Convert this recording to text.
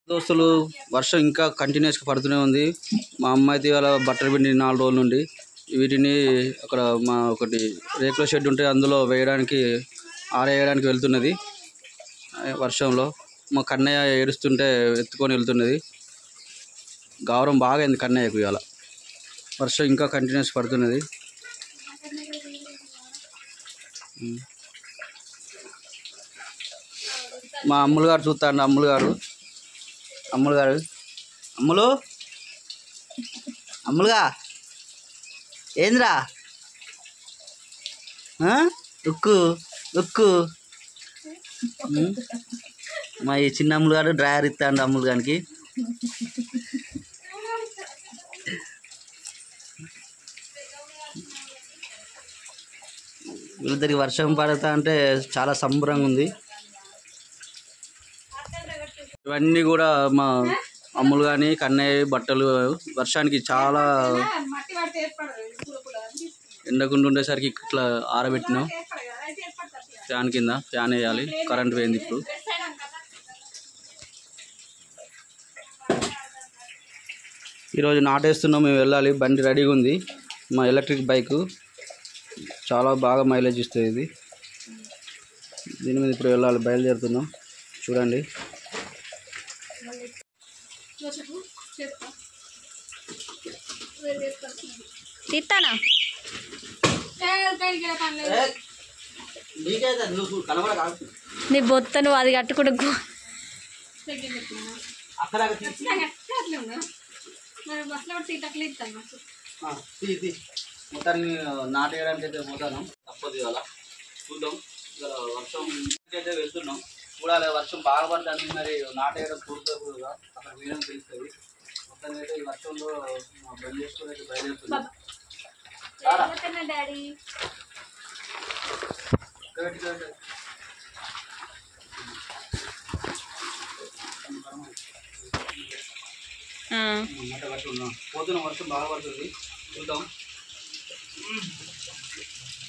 దోస్తులు వర్షం ఇంకా కంటిన్యూస్గా పడుతూనే ఉంది. మా అమ్మ అయితే ఇవాళ బట్టలు పిండి 4 రోజుల నుండి వీటిని అక్కడ మా ఒకటి రేకుల షెడ్ ఉంటే అందులో వేయడానికి ఆరేయడానికి వెళ్తున్నది. వర్షంలో మా కన్నయ్య ఏడుస్తుంటే ఎత్తుకొని వెళ్తున్నది. గౌరవం బాగా అయింది కన్నయ్యకు. ఇవాళ వర్షం ఇంకా కంటిన్యూస్ పడుతున్నది. మా అమ్ములు గారు చూస్తాండి. అమ్ములు గారు అమ్ములుగా ఏంద్రా ఉక్కు ఉక్కు మా ఈ చిన్న అమ్ములు గారు డ్రైవర్ ఇస్తాండి అమ్ములు గారికి. వీళ్ళిద్దరికి వర్షం పడతా అంటే చాలా సంబరంగా ఉంది. ఇవన్నీ కూడా మా అమ్ములు కానీ కన్నయ్య బట్టలు వర్షానికి చాలా ఎండకుండా ఉండేసరికి ఇట్లా ఆరబెట్టినాం. ఫ్యాన్ కింద ఫ్యాన్ వేయాలి. కరెంట్ పోయింది. ఇప్పుడు ఈరోజు నాటేస్తున్నాం. మేము వెళ్ళాలి. బండి రెడీగా ఉంది. మా ఎలక్ట్రిక్ బైక్ చాలా బాగా మైలేజ్ ఇస్తుంది. ఇది దీని మీద ఇప్పుడు వెళ్ళాలి. బయలుదేరుతున్నాం. చూడండి. తీస్తానా నీ బొత్త నువ్వు అది కట్టుకుంటూ మొత్తాన్ని నాటేయడానికి అయితే పోతాను. తప్పదు. ఇవాళ చూద్దాం. ఇవాళ వర్షం అయితే వెళ్తున్నాం. చూడాలి. వర్షం బాగా పడుతుంది. మరి నాటేయడం పూర్తిగా అక్కడ వేయడం తెలుస్తుంది. మొత్తాన్ని అయితే ఈ వర్షంలో బంద్ చేసుకుని అయితే బయలుదేరుతున్నాం. పోతున్నాం. వర్షం బాగా పడుతుంది. చూద్దాం.